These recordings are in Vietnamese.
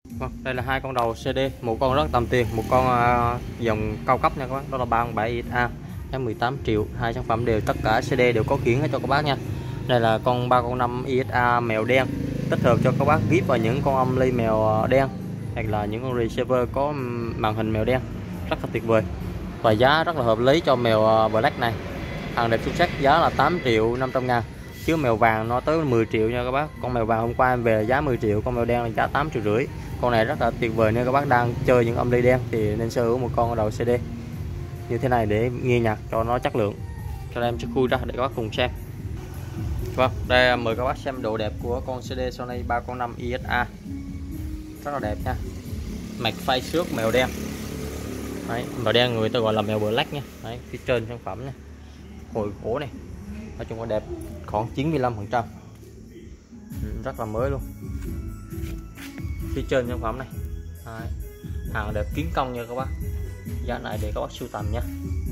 Vâng, đây là hai con đầu CD, một con rất tầm tiền, một con dòng cao cấp nha các bác, đó là 307 IXA giá 18 triệu. Hai sản phẩm đều tất cả CD đều có khiển hết cho các bác nha. Đây là con 305 IXA mèo đen, tích hợp cho các bác ghép vào những con âm ly mèo đen hoặc là những con receiver có màn hình mèo đen, rất là tuyệt vời và giá rất là hợp lý cho mèo black này. Hàng đẹp xuất sắc, giá là 8 triệu 500 ngàn, chứ mèo vàng nó tới 10 triệu nha các bác. Con mèo vàng hôm qua em về là giá 10 triệu, con mèo đen là giá 8 triệu rưỡi. Con này rất là tuyệt vời, nếu các bác đang chơi những âm ly đen thì nên sở hữu một con đầu CD như thế này để nghe nhạc cho nó chất lượng. Cho em chiếc khui ra để các bác cùng xem. Vâng, đây mời các bác xem độ đẹp của con CD Sony 305 IXA, rất là đẹp nha. Mạch phay xước mèo đen. Đấy, mèo đen người ta gọi là mèo black nha. Đấy, phía trên sản phẩm nha, hồi gỗ này nói chung là đẹp khoảng 95%, rất là mới luôn. Phía trên sản phẩm này. Đấy, hàng đẹp kiến công nha các bác, giá này để các bác sưu tầm nha.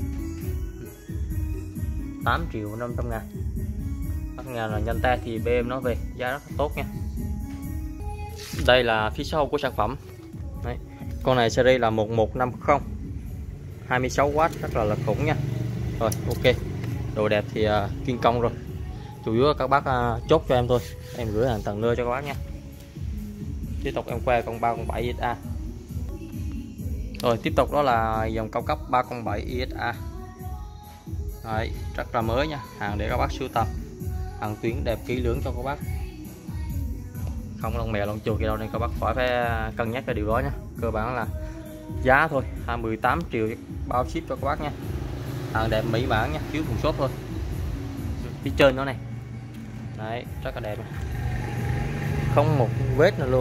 8 triệu 500 ngàn. Các nhà là nhanh tay thì BM nó về giá rất là tốt nha. Đây là phía sau của sản phẩm. Đấy, con này series là 1150 26W, rất là khủng nha. Rồi ok, đồ đẹp thì kiên công rồi, chủ yếu là các bác chốt cho em thôi, em gửi hàng tận nơi cho các bác nha. Tiếp tục em quay con 307 IXA. Rồi tiếp tục đó là dòng cao cấp 307 IXA. Đấy, rất là mới nha, hàng để các bác sưu tầm, hàng tuyến đẹp kỹ lưỡng cho các bác, không lông mèo lông chuột gì đâu nên các bác phải cân nhắc cái điều đó nha. Cơ bản là giá thôi 18 triệu bao ship cho các bác nha. Hàng đẹp mỹ bản nha, thiếu thùng xốp thôi. Phía trên nó này. Đấy, rất là đẹp, không một vết nào luôn.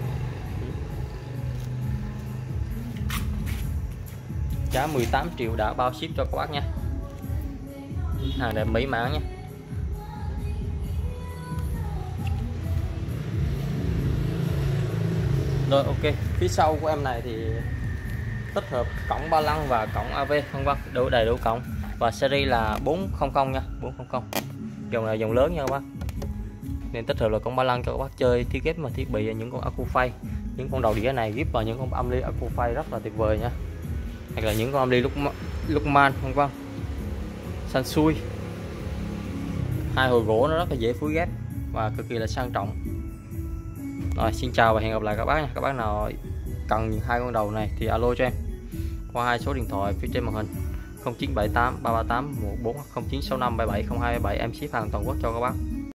Giá 18 triệu đã bao ship cho các bác nha. Hàng đẹp mỹ mãn nha. Rồi ok, phía sau của em này thì tích hợp cổng ba lăng và cổng AV, không vâng, đủ đầy đủ cổng, và series là 400 nha, 400. Dòng này dòng lớn nha các bác, nên tích hợp là cổng ba lăng cho các bác chơi thiết ghép mà thiết bị những con Acufay, những con đầu đĩa này ghép vào những con âm ly Acufay rất là tuyệt vời nha, hoặc là những con âm ly Luckman, không vâng, Sansui. Hai hồi gỗ nó rất là dễ phối ghép và cực kỳ là sang trọng. Rồi xin chào và hẹn gặp lại các bác nha. Các bác nào cần hai con đầu này thì alo cho em qua hai số điện thoại phía trên màn hình 0978 338 14 0965 770277, em ship hàng toàn quốc cho các bác.